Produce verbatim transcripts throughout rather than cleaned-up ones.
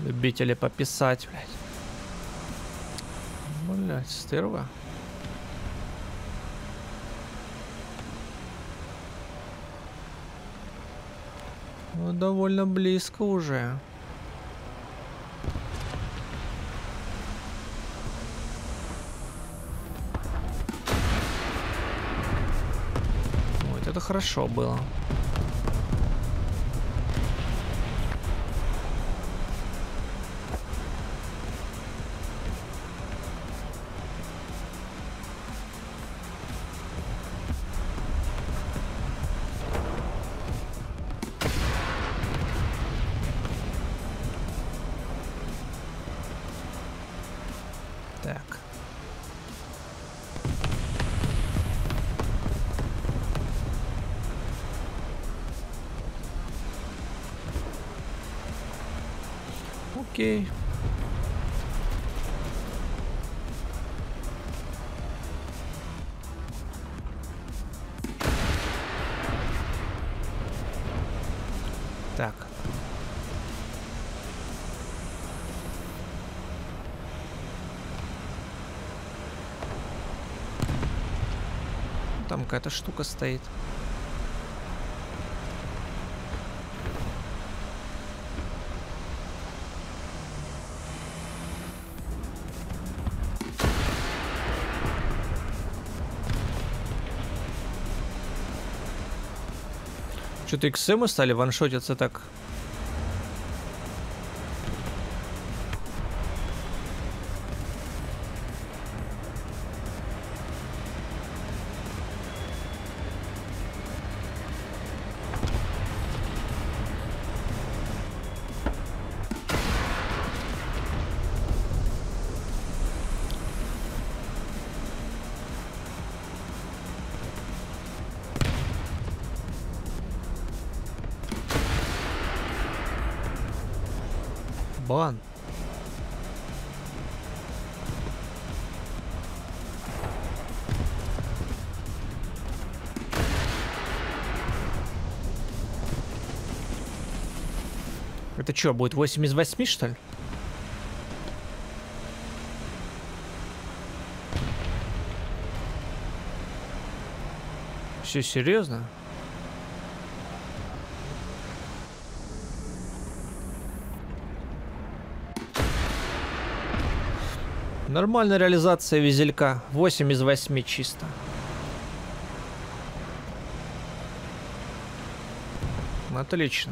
Любители пописать, блядь. Блядь, стерва. Ну, довольно близко уже. Вот это хорошо было. Так. Окей. Так. Там какая-то штука стоит. Что-то иксы мы стали ваншотиться так. Бан. Это что, будет восемь из восьми, что ли? Все серьезно? Нормальная реализация визелька. восемь из восьми чисто. Отлично.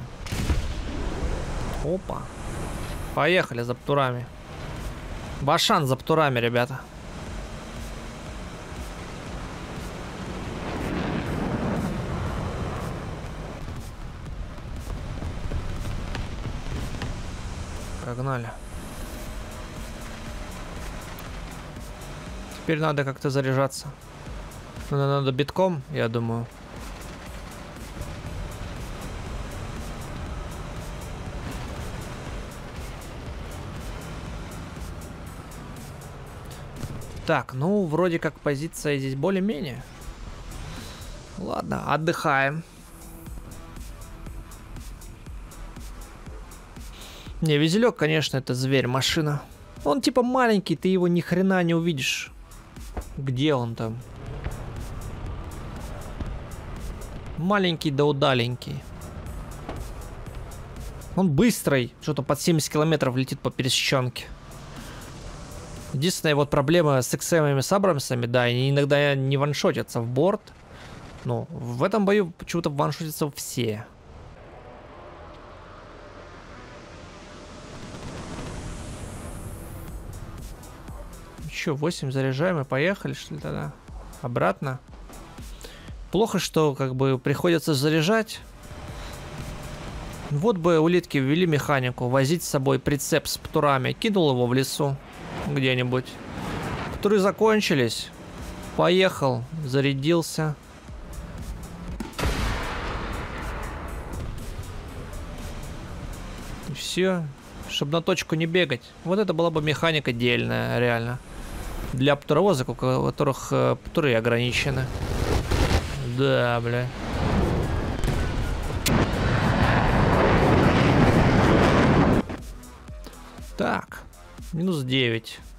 Опа. Поехали за птурами. Башан за птурами, ребята. Погнали. Теперь надо как-то заряжаться. Надо, надо битком, я думаю. Так, ну, вроде как позиция здесь более-менее. Ладно, отдыхаем. Не, визелек, конечно, это зверь, машина. Он типа маленький, ты его ни хрена не увидишь. Где он там? Маленький да удаленький. Он быстрый. Что-то под семьдесят километров летит по пересеченке. Единственная вот проблема с иксэмами, с Абрамсами, да, они иногда не ваншотятся в борт. Но в этом бою почему-то ваншотятся все. Че, восемь заряжаем и поехали, что ли, тогда? Обратно. Плохо, что как бы приходится заряжать. Вот бы улитки ввели механику. Возить с собой прицеп с птурами. Кинул его в лесу где-нибудь. Птуры закончились. Поехал. Зарядился. И все. Чтобы на точку не бегать. Вот это была бы механика дельная, реально. Для птуровозок, у которых э, птуры ограничены. Да, бля. Так, минус девять.